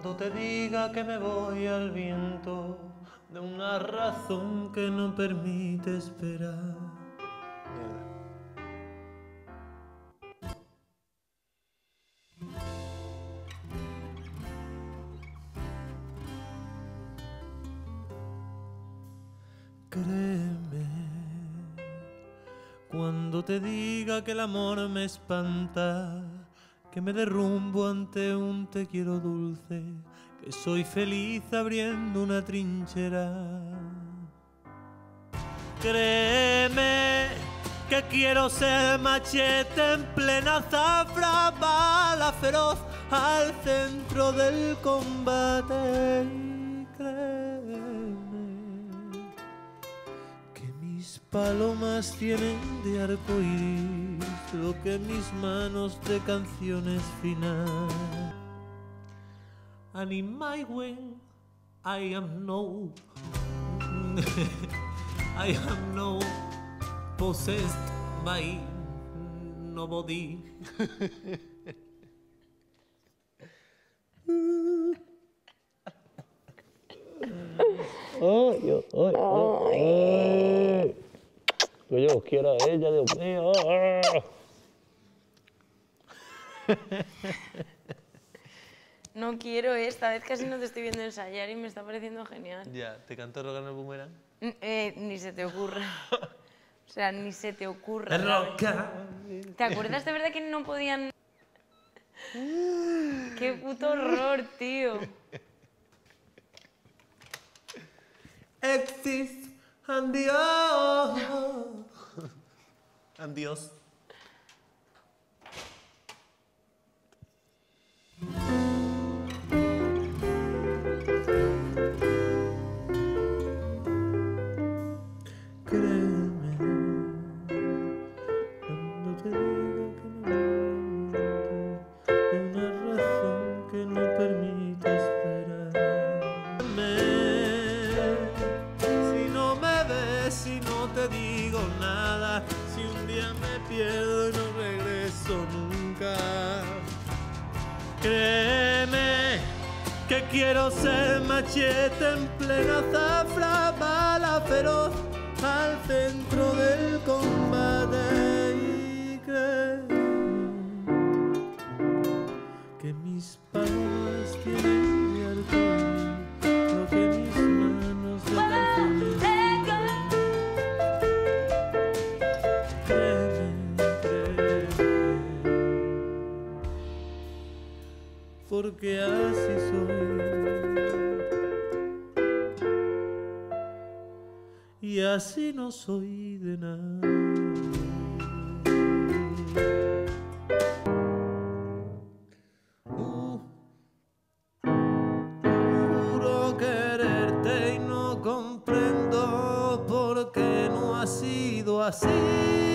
Cuando te diga que me voy al viento de una razón que no permite esperar. Créeme, cuando te diga que el amor me espanta, que me derrumbo ante un te quiero dulce, que soy feliz abriendo una trinchera. Créeme que quiero ser machete en plena zafra, bala feroz al centro del combate. Y créeme que mis palomas tienen de arco iris lo que mis manos de canciones final. And in my way, I am no I am no possessed by nobody. Ay, ay, ay. Que yo quiero a ella, Dios mío. No quiero, esta vez casi no te estoy viendo ensayar y me está pareciendo genial. Ya, ¿te canto Rock and Roll Boomerang? Ni se te ocurra. O sea, ni se te ocurra. Rock. ¿Te acuerdas de verdad que no podían...? ¡Qué puto horror, tío! Exist and Dios. And Dios. Créeme, cuando te diga que me voy de una razón que no permite esperar. Si no me ves, si no te digo nada, si un día me pierdo y no regreso nunca. Créeme que quiero ser machete en plena zafra, bala feroz al centro del combate. Y créeme que mis palmas tienen de arcoíris lo que mis manos de canciones. Créeme, porque así soy. Y así no soy de nada. Juro quererte y no comprendo por qué no ha sido así.